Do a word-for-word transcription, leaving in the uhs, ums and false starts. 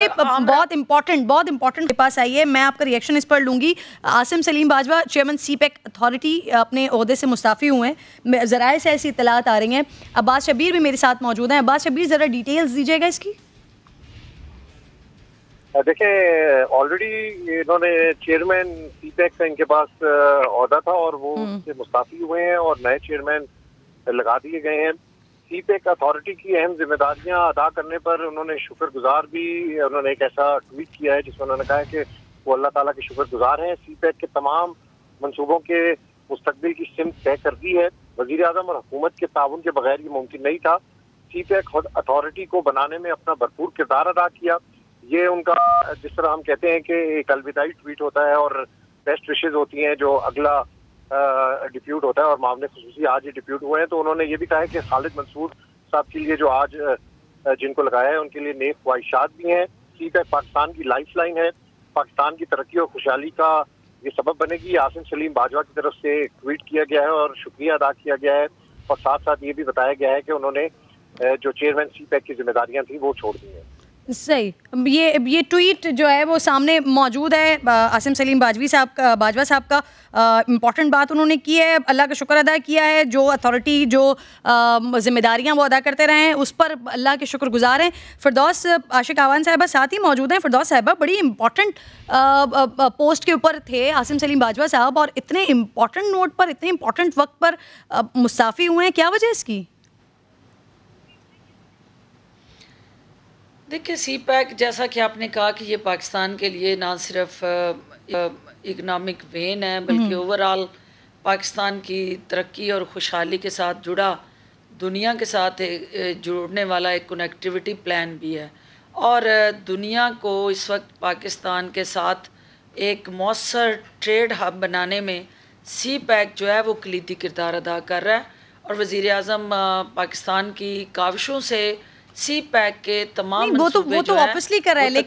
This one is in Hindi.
ये बहुत इंपॉर्टेंट बहुत इंपॉर्टेंट पास आई है। मैं आपका रिएक्शन इस पर लूँगी। Asim Saleem Bajwa chairman CPEC authority अपने ओहदे से मुस्ताफ़ी हुए हैं, ज़राए से ऐसी इत्तलात आ रही हैं। अब्बास शब्बीर भी मेरे साथ मौजूद हैं। अब्बास शब्बीर, ज़रा डिटेल्स दीजिएगा इसकी। देखिए, ऑलरेडी इन्होंने चेयरमैन सी पैक का इनके पास ओहदा था और वो उससे मुस्ताफ़ी हुए हैं और नए चेयरमैन लगा दिए गए हैं। सी पैक अथॉरिटी की अहम जिम्मेदारियां अदा करने पर उन्होंने शुक्रगुजार भी, उन्होंने एक ऐसा ट्वीट किया है जिसमें उन्होंने कहा है कि वो अल्लाह ताला के शुक्रगुजार हैं। सी पैक के तमाम मंसूबों के मुस्तकबिल की सिमत तय कर दी है। वज़ीर आज़म और हुकूमत के ताउन के बगैर ये मुमकिन नहीं था। सी पैक अथॉरिटी को बनाने में अपना भरपूर किरदार अदा किया। ये उनका, जिस तरह हम कहते हैं कि एक अलविदाई ट्वीट होता है और बेस्ट विशेज होती हैं जो अगला डिप्यूट होता है, और मामले खुसूसी आज ये डिप्यूट हुए हैं, तो उन्होंने ये भी कहा है कि खालिद मंसूर साहब के लिए जो आज जिनको लगाया है उनके लिए नेक ख्वाहिशात भी हैं। सी पैक पाकिस्तान की लाइफ लाइन है, पाकिस्तान की तरक्की और खुशहाली का ये सबब बनेगी। आसिम सलीम बाजवा की तरफ से ट्वीट किया गया है और शुक्रिया अदा किया गया है, और साथ साथ ये भी बताया गया है कि उन्होंने जो चेयरमैन सी पैक की जिम्मेदारियां थी वो छोड़ दी हैं। सही, ये ये ट्वीट जो है वो सामने मौजूद है। आसिम सलीम बाजवी साहब का बाजवा साहब का इम्पॉर्टेंट बात उन्होंने की है, अल्लाह का शुक्र अदा किया है। जो अथॉरिटी जो जिम्मेदारियां वो अदा करते रहे हैं उस पर अल्लाह के शुक्रगुजार हैं। फिरदौस आशिक आवान साहिबा साथ ही मौजूद हैं। फिरदौस साहिबा, बड़ी इंपॉर्टेंट पोस्ट के ऊपर थे आसिम सलीम बाजवा साहब और इतने इम्पॉर्टेंट नोट पर, इतने इम्पॉर्टेंट वक्त पर मुस्ताफ़ी हुए हैं, क्या वजह इसकी? देखिए, सी पैक जैसा कि आपने कहा कि ये पाकिस्तान के लिए ना सिर्फ इकनॉमिक वेन है बल्कि ओवरऑल पाकिस्तान की तरक्की और खुशहाली के साथ जुड़ा, दुनिया के साथ जुड़ने वाला एक कनेक्टिविटी प्लान भी है। और दुनिया को इस वक्त पाकिस्तान के साथ एक मौसर ट्रेड हब बनाने में सी पैक जो है वो कलीदी किरदार अदा कर रहा है। और वज़ीर आज़म पाकिस्तान की काविशों से सी पैक के तमाम वो तो वो तो ऑब्वियसली कर रहा है,